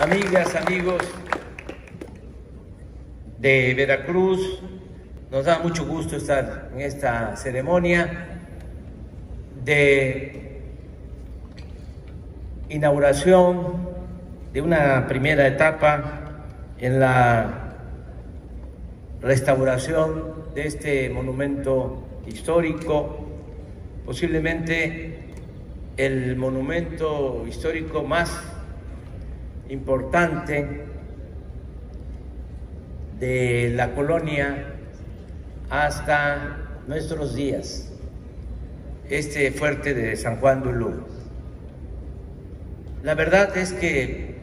Amigas, amigos de Veracruz, nos da mucho gusto estar en esta ceremonia de inauguración de una primera etapa en la restauración de este monumento histórico, posiblemente el monumento histórico más importante de la colonia hasta nuestros días, este fuerte de San Juan de Ulúa. La verdad es que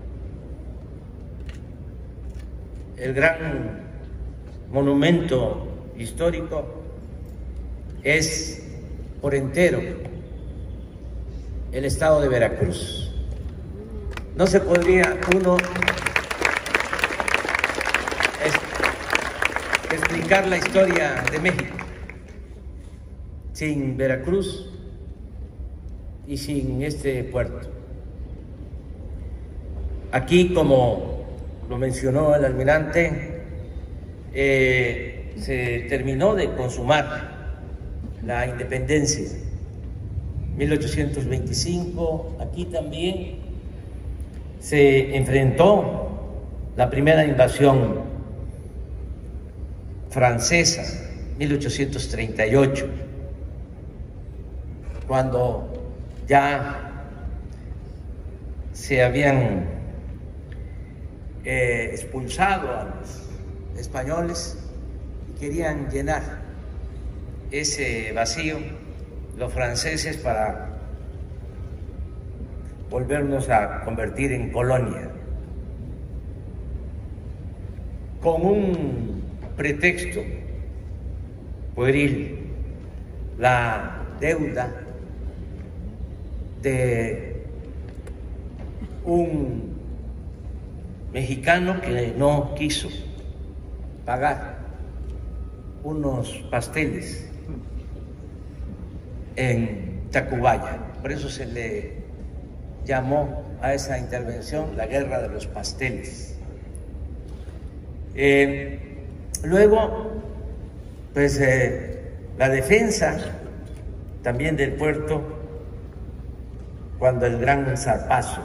el gran monumento histórico es por entero el estado de Veracruz. No se podría uno explicar la historia de México sin Veracruz y sin este puerto. Aquí, como lo mencionó el almirante, se terminó de consumar la independencia. 1825, aquí también se enfrentó la primera invasión francesa, 1838, cuando ya se habían expulsado a los españoles y querían llenar ese vacío los franceses para volvernos a convertir en colonia, con un pretexto pueril, la deuda de un mexicano que no quiso pagar unos pasteles en Tacubaya. Por eso se le llamó a esa intervención la Guerra de los Pasteles. Luego, pues la defensa también del puerto, cuando el gran zarpazo,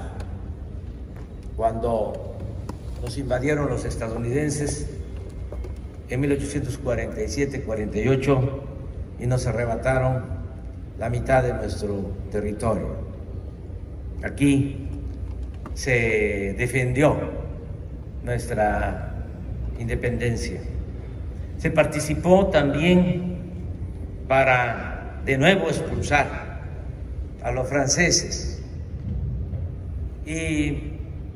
cuando nos invadieron los estadounidenses en 1847-48 y nos arrebataron la mitad de nuestro territorio. Aquí se defendió nuestra independencia. Se participó también para de nuevo expulsar a los franceses. Y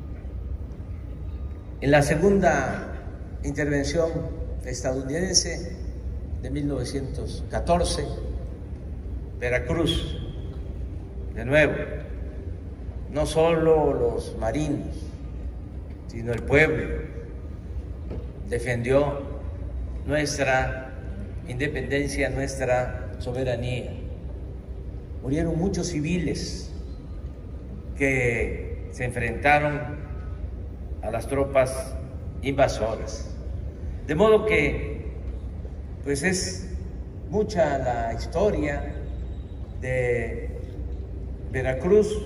en la segunda intervención estadounidense de 1914, Veracruz, de nuevo, no solo los marinos, sino el pueblo defendió nuestra independencia, nuestra soberanía. Murieron muchos civiles que se enfrentaron a las tropas invasoras. De modo que, pues es mucha la historia de Veracruz,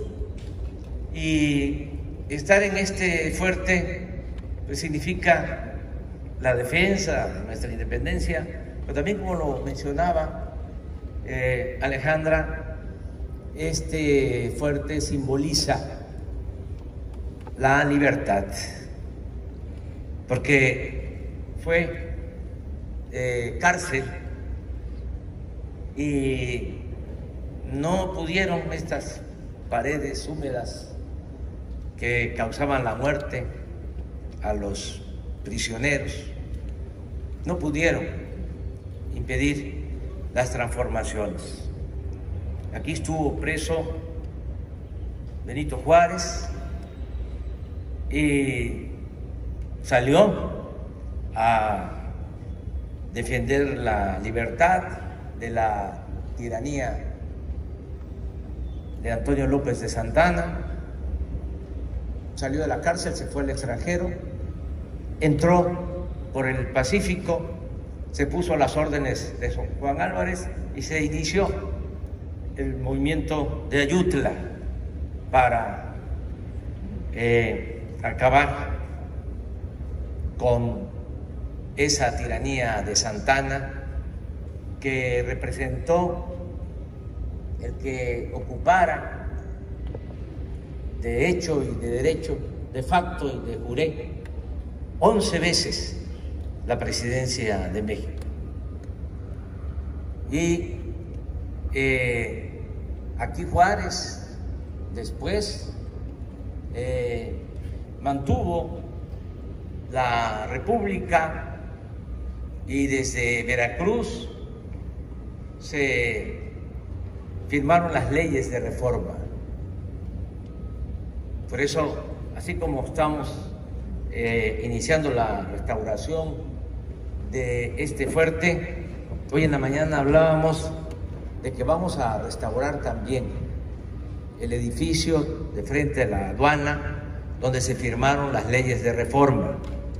y estar en este fuerte pues significa la defensa de nuestra independencia, pero también, como lo mencionaba Alejandra, este fuerte simboliza la libertad, porque fue cárcel y no pudieron estas paredes húmedas que causaban la muerte a los prisioneros, no pudieron impedir las transformaciones. Aquí estuvo preso Benito Juárez y salió a defender la libertad de la tiranía de Antonio López de Santana, salió de la cárcel, se fue al extranjero, entró por el Pacífico, se puso a las órdenes de Juan Álvarez y se inició el movimiento de Ayutla para acabar con esa tiranía de Santana que representó el que ocupara de hecho y de derecho, de facto y de jure, 11 veces la presidencia de México. Y aquí Juárez después mantuvo la República y desde Veracruz se firmaron las leyes de reforma. Por eso, así como estamos iniciando la restauración de este fuerte, hoy en la mañana hablábamos de que vamos a restaurar también el edificio de frente a la aduana donde se firmaron las leyes de reforma.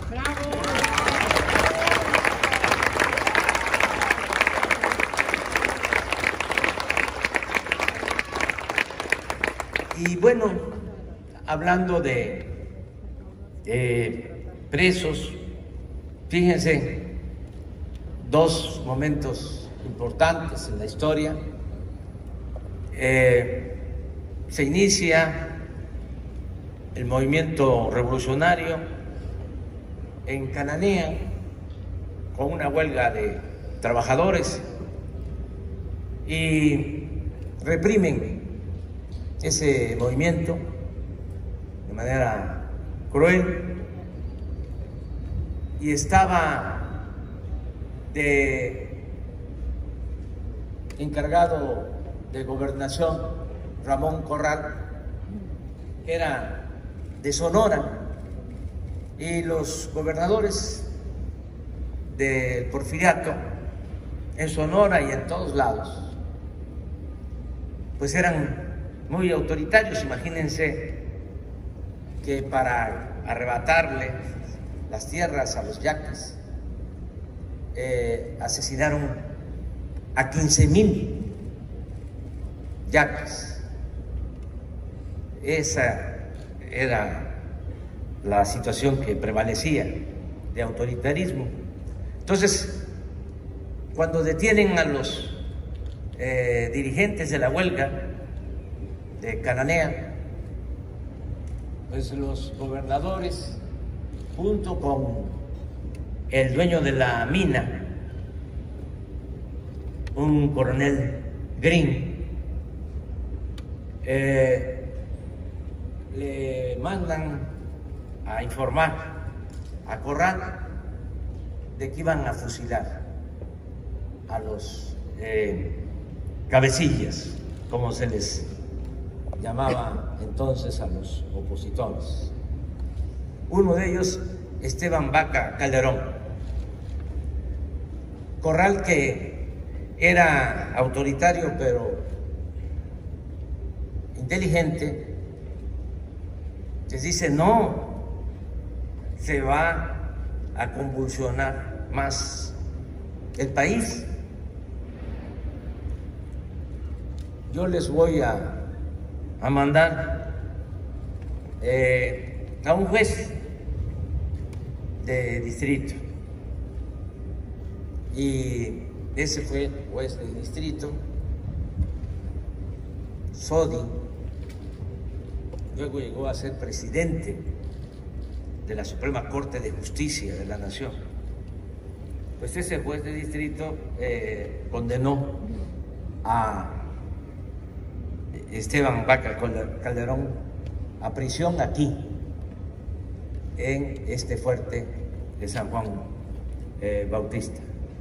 Y bueno, hablando de presos, fíjense, dos momentos importantes en la historia. Se inicia el movimiento revolucionario en Cananea con una huelga de trabajadores y reprimen ese movimiento de manera cruel, y estaba de encargado de gobernación Ramón Corral, que era de Sonora, y los gobernadores del Porfiriato en Sonora y en todos lados pues eran muy autoritarios. Imagínense que para arrebatarle las tierras a los yaquis asesinaron a 15,000 yaquis. Esa era la situación que prevalecía de autoritarismo. Entonces, cuando detienen a los dirigentes de la huelga de Cananea, pues los gobernadores, junto con el dueño de la mina, un coronel Green, le mandan a informar a Corral de que iban a fusilar a los cabecillas, como se les llamaba entonces a los opositores. Uno de ellos, Esteban Vaca Calderón. Corral, que era autoritario pero inteligente, les dice: no, se va a convulsionar más el país. Yo les voy a mandar a un juez de distrito, y ese fue el juez de distrito, Sodi. Luego llegó a ser presidente de la Suprema Corte de Justicia de la Nación. Pues ese juez de distrito condenó a Esteban Vaca Calderón a prisión aquí, en este fuerte de San Juan Bautista.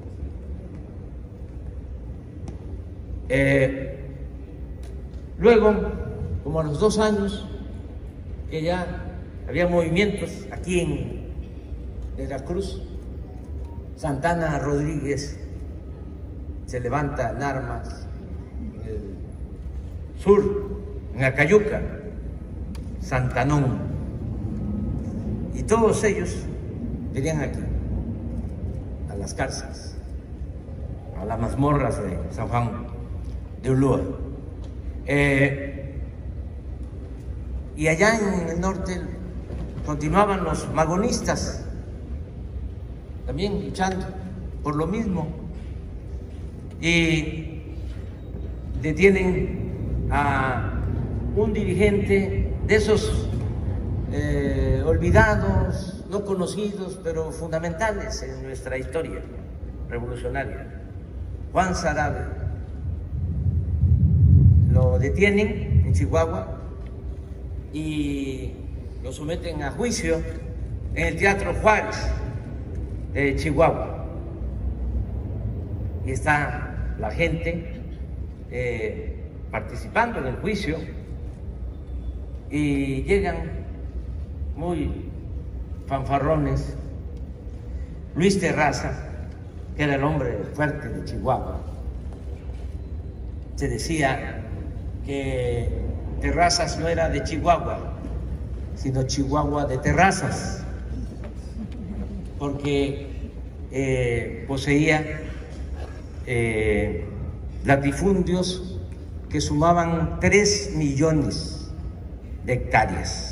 Luego, como a los 2 años, que ya había movimientos aquí en Veracruz, Santana Rodríguez se levanta en armas en el sur, en Acayuca, Santanón, y todos ellos venían aquí, a las cárceles, a las mazmorras de San Juan de Ulúa. Y allá en el norte continuaban los magonistas, también luchando por lo mismo, y detienen a un dirigente de esos olvidados, no conocidos, pero fundamentales en nuestra historia revolucionaria, Juan Saravia. Lo detienen en Chihuahua y lo someten a juicio en el Teatro Juárez de Chihuahua. Y está la gente participando en el juicio y llegan muy fanfarrones. Luis Terraza, que era el hombre fuerte de Chihuahua, se decía que Terrazas no era de Chihuahua, sino Chihuahua de Terrazas, porque poseía latifundios que sumaban 3 millones de hectáreas.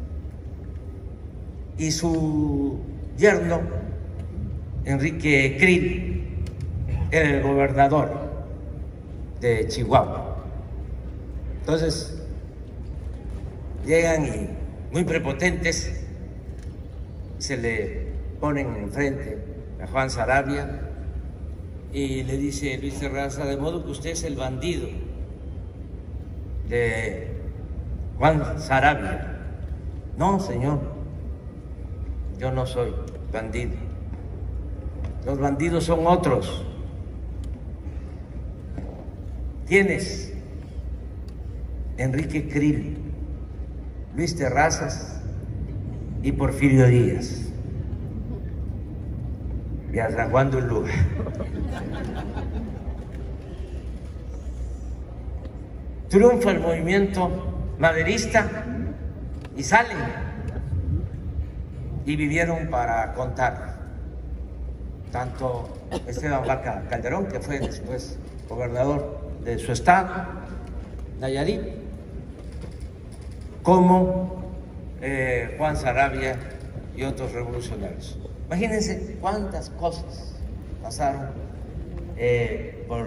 Y su yerno, Enrique Krill, era el gobernador de Chihuahua. Entonces, llegan y muy prepotentes se le ponen enfrente a Juan Saravia y le dice Luis Terraza: de modo que usted es el bandido de Juan Saravia. No, señor, yo no soy bandido. Los bandidos son otros. ¿Quiénes? Enrique Krill, Luis Terrazas y Porfirio Díaz. Y a San Juan de Ulúa. Triunfa el movimiento maderista y salen, y vivieron para contar. Tanto Esteban Vaca Calderón, que fue después gobernador de su estado, Nayarit, como Juan Saravia y otros revolucionarios. Imagínense cuántas cosas pasaron por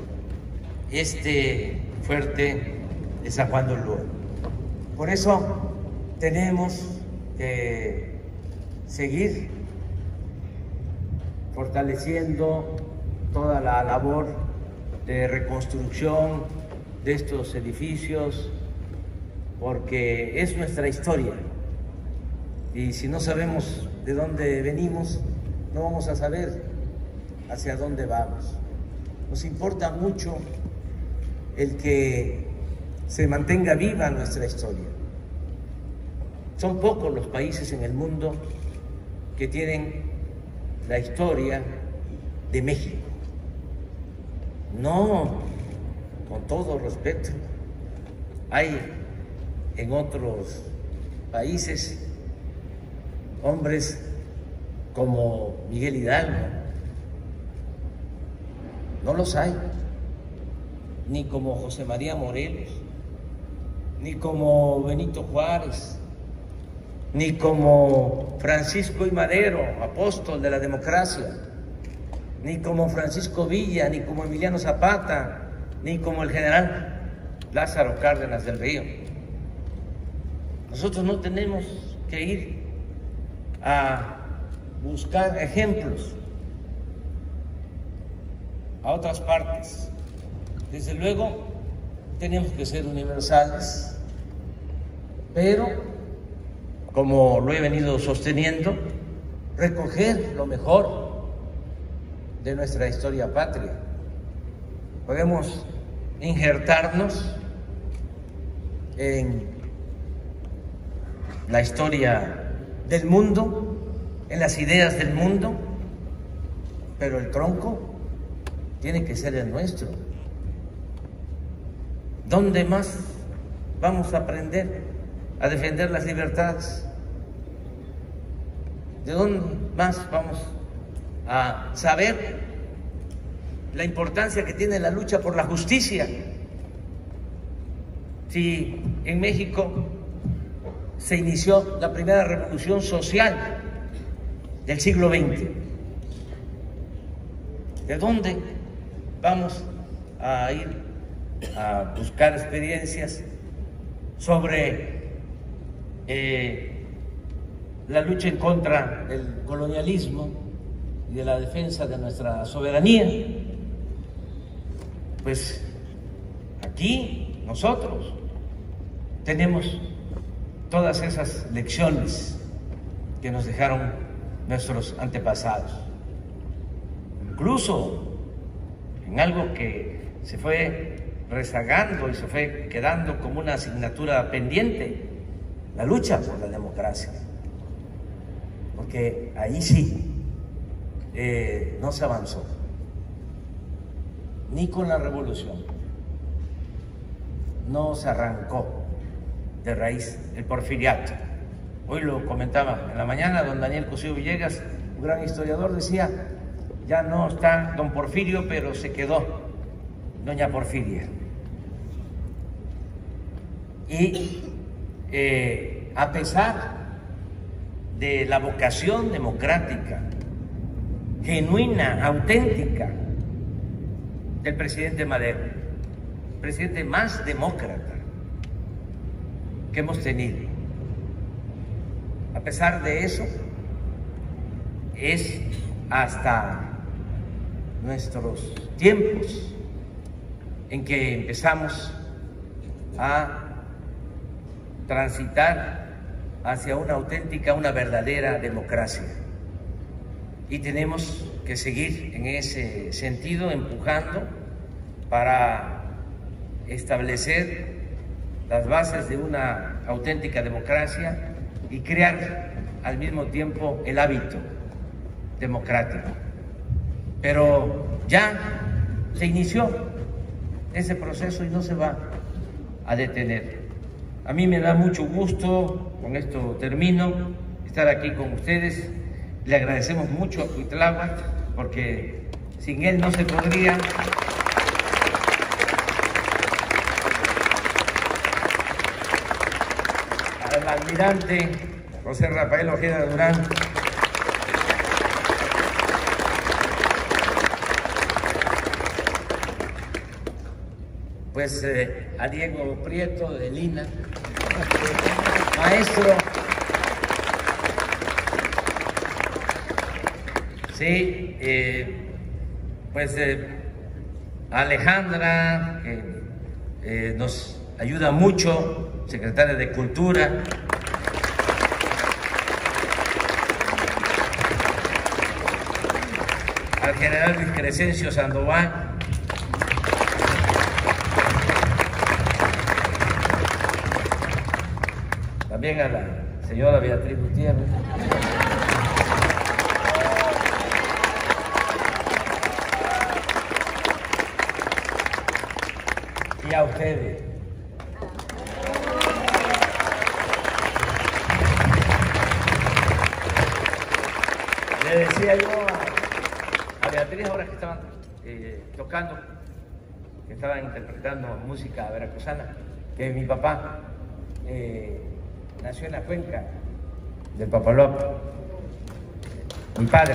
este fuerte de San Juan de Ulúa. Por eso tenemos que seguir fortaleciendo toda la labor de reconstrucción de estos edificios, porque es nuestra historia, y si no sabemos de dónde venimos, no vamos a saber hacia dónde vamos. Nos importa mucho el que se mantenga viva nuestra historia. Son pocos los países en el mundo que tienen la historia de México. No, con todo respeto, hay en otros países hombres como Miguel Hidalgo. No los hay, ni como José María Morelos, ni como Benito Juárez, ni como Francisco I. Madero, apóstol de la democracia, ni como Francisco Villa, ni como Emiliano Zapata, ni como el general Lázaro Cárdenas del Río. Nosotros no tenemos que ir a buscar ejemplos a otras partes. Desde luego tenemos que ser universales, pero, como lo he venido sosteniendo, recoger lo mejor de nuestra historia patria. Podemos injertarnos en la historia del mundo, en las ideas del mundo, pero el tronco tiene que ser el nuestro. ¿Dónde más vamos a aprender a defender las libertades? ¿de dónde más vamos a saber la importancia que tiene la lucha por la justicia? Si en México se inició la primera revolución social del siglo XX, ¿de dónde vamos a ir a buscar experiencias sobre la lucha en contra del colonialismo y de la defensa de nuestra soberanía? Pues aquí nosotros tenemos todas esas lecciones que nos dejaron nuestros antepasados. Incluso en algo que se fue rezagando y se fue quedando como una asignatura pendiente, la lucha por la democracia. Porque ahí sí no se avanzó, ni con la revolución, no se arrancó de raíz el porfiriato. Hoy lo comentaba en la mañana don Daniel Cosío Villegas, un gran historiador, decía, ya no está don Porfirio, pero se quedó doña Porfiria. Y a pesar de la vocación democrática, genuina, auténtica, del presidente Madero, el presidente más demócrata que hemos tenido, a pesar de eso, es hasta nuestros tiempos en que empezamos a transitar hacia una auténtica, una verdadera democracia. Y tenemos que seguir en ese sentido, empujando para establecer las bases de una auténtica democracia y crear al mismo tiempo el hábito democrático. Pero ya se inició ese proceso y no se va a detener. A mí me da mucho gusto, con esto termino, estar aquí con ustedes. Le agradecemos mucho a Cuitláhuac porque sin él no se podría. Al almirante José Rafael Ojeda Durán, pues a Diego Prieto de Lina, maestro, sí, pues a Alejandra, que nos ayuda mucho, secretaria de Cultura, al general Luis Crescencio Sandoval, también a la señora Beatriz Gutiérrez, y a ustedes. Le decía yo a Beatriz, ahora que estaban tocando, que estaban interpretando música veracruzana, que mi papá nació en la cuenca del Papaloapan, mi padre,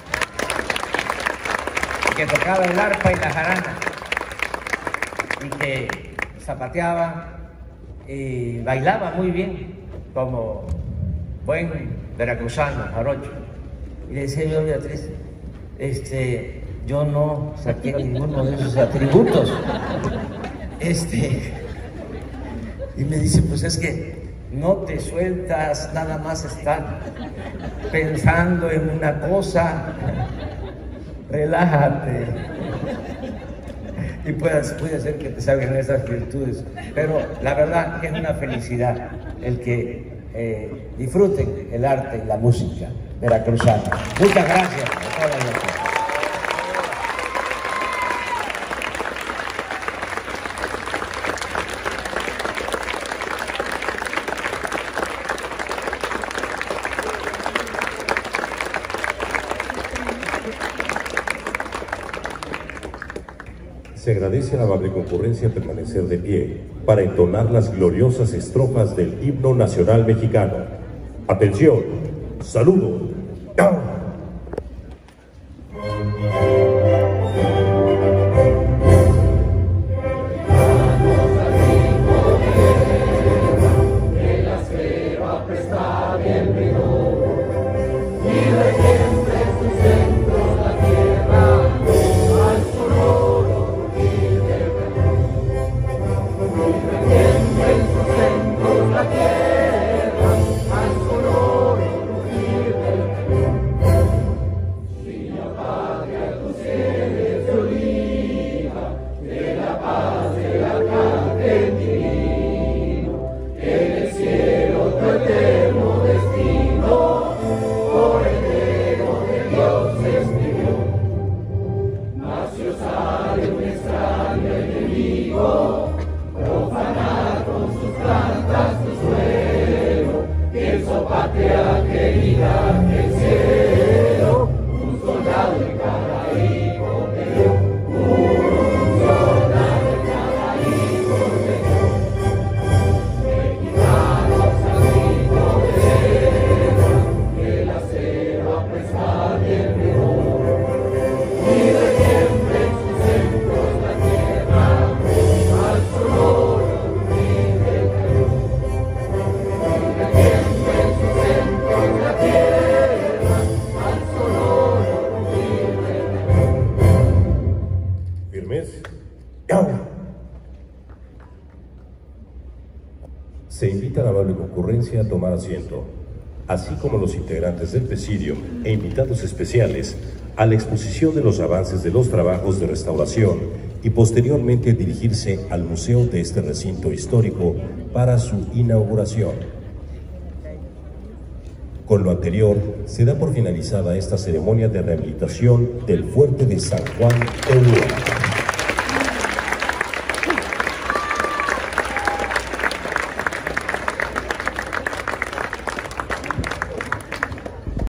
que tocaba el arpa y la jarana, y que zapateaba y bailaba muy bien como buen veracruzano, jarocho. Y le decía yo a Beatriz, yo no saqué ninguno de esos atributos. Y me dice, pues es que no te sueltas, nada más estar pensando en una cosa, relájate. Y puede ser que te salgan esas virtudes, pero la verdad que es una felicidad el que disfruten el arte y la música veracruzana. Muchas gracias a todos. Se agradece a la amable concurrencia permanecer de pie para entonar las gloriosas estrofas del himno nacional mexicano. Atención, saludo. Se invita a la amable concurrencia a tomar asiento, así como los integrantes del Presidium e invitados especiales a la exposición de los avances de los trabajos de restauración y posteriormente dirigirse al museo de este recinto histórico para su inauguración. Con lo anterior, se da por finalizada esta ceremonia de rehabilitación del Fuerte de San Juan de Ulúa.